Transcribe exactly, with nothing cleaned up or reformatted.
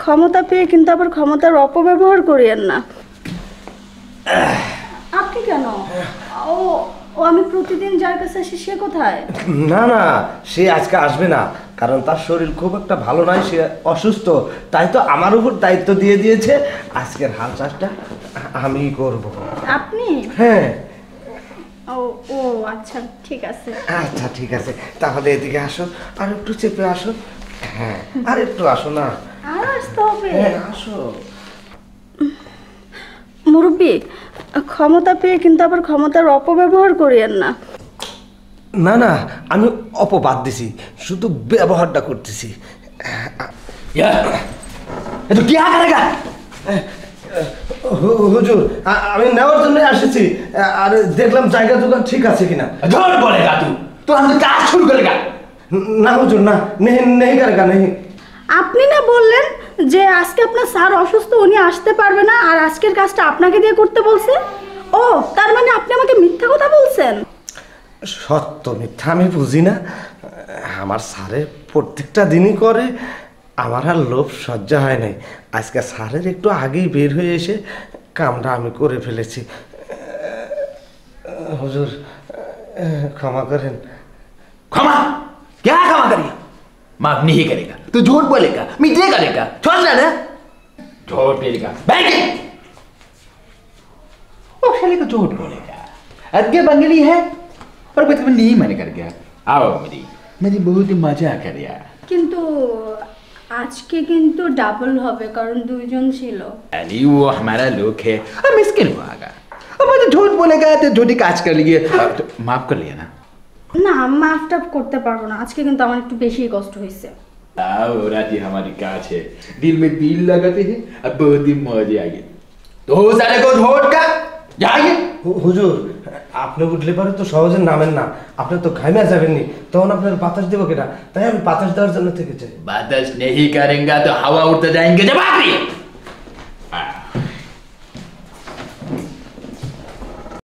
ক্ষমতা পেয়ে কিন্তু আবার ক্ষমতার অপব্যবহার করিয়েন না। আপনি কেন? ও ও আমি প্রতিদিন যার কাছে আসি সে কোথায়? না না, সে আজকে আসবে না, কারণ তার শরীর খুব একটা ভালো নয়, সে অসুস্থ। তাই তো আমার উপর দায়িত্ব দিয়ে দিয়েছে, আজকের হাল চাষটা আমি করব। আপনি? হ্যাঁ। ও ও আচ্ছা ঠিক আছে। আচ্ছা ঠিক আছে, তাহলে এদিকে আসো, আর একটু চেপে আসো। হ্যাঁ, আর একটু আসো না। আর আসতে হবে? হ্যাঁ আসো। মুরব্বী, ক্ষমতা পেয়ে কিন্তু আবার ক্ষমতার অপব্যবহার করিয়েন না। না না, আমি অপবাদ দিছি, শুধু ব্যবহারটা করতেছি। হুজুর, আমি নেওয়ার জন্য আসেছি, আর দেখলাম জায়গা দোকান ঠিক আছে কিনা। ঝড় বলে গা তুই, তো আমি কাজ শুরু করে গা। না হুজুর, না, নেই নেই কারেগা নেই। আপনি না বললেন যে আজকে আপনার স্যার অসুস্থ, উনি আসতে পারবে না, আর আজকের কাজটা আপনাকে দিয়ে করতে বলছে? ও তার মানে আপনি আমাকে মিথ্যা কথা বলছেন? সত্য মিথ্যা আমি বুঝি না, আমার স্যারের প্রত্যেকটা দিনই করে, আমার আর লোভ সহ্য হয় নাই। আজকে স্যারের একটু আগেই বের হয়ে এসে কামটা আমি করে ফেলেছি। হুজুর ক্ষমা করেন। क्षमा? क्या क्षमा करिए? माफ नहीं करेगा, तू झूठ बोलेगा, मीठे करेगा, छोड़ ना ना, झूठ बोलेगा, बैठ वो साले को झूठ बोलेगा। अगे बंगली है और बस नहीं मन कर गया। आओ मेरी मेरी बहुत मजा कर यार। কিন্তু আজকে কিন্তু ডাবল হবে, কারণ দুইজন ছিল। अली वो हमारा लोग है और मिस्किन को आगा, अब मुझे झूठ बोलेगा तो झूठी काज कर लिए, तो माफ कर लिया ना। না মাফ টাফ করতে পারবো না, আজকে কিন্তু আমার একটু বেশি কষ্ট হয়েছে। आओ राजी हमारी काज है, दिल में दिल लगाते हैं, अब बहुत ही मजे आएंगे। तो साले को झूठ का जाएंगे। হুজুর আপনি উঠলে পরে তো সহজে নামেন না, আপনি তো ঘামে যাবেননি, তখন আপনার বাতাস দেবো কেটা, তাই আমি বাতাস দেওয়ার জন্য থেকে চাই। बादश नहीं करेंगे तो हवा उड़ते जाएंगे जब आखिरी